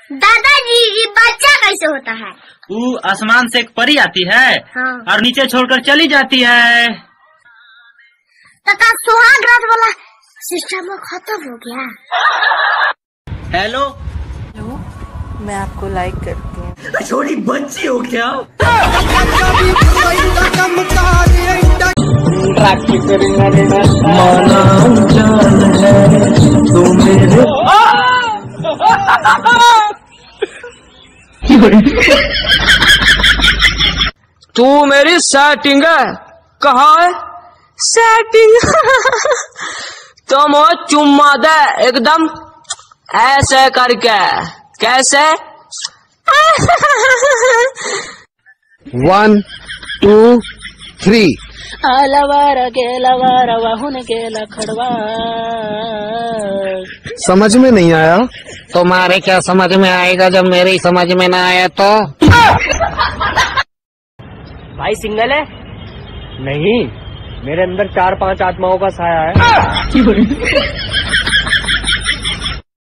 दादाजी ये बच्चा कैसे होता है? वो आसमान से एक परी आती है। हाँ। और नीचे छोड़कर चली जाती है। तथा सुहाग रात वाला सिस्टम खत्म हो गया। हेलो, मैं आपको लाइक करती हूँ। छोटी बच्ची हो क्या? तू मेरी सेटिंग है? कहाँ है सेटिंग? तो मुझे चुम्मा दे एकदम ऐसे करके। कैसे? 1 2 3 अलवार केलवार वाहुन केला खड़वा। समझ में नहीं आया? तुम्हारे क्या समझ में आएगा जब मेरी समझ में ना आया तो? भाई सिंगल है? नहीं, मेरे अंदर 4-5 आत्माओं का साया है।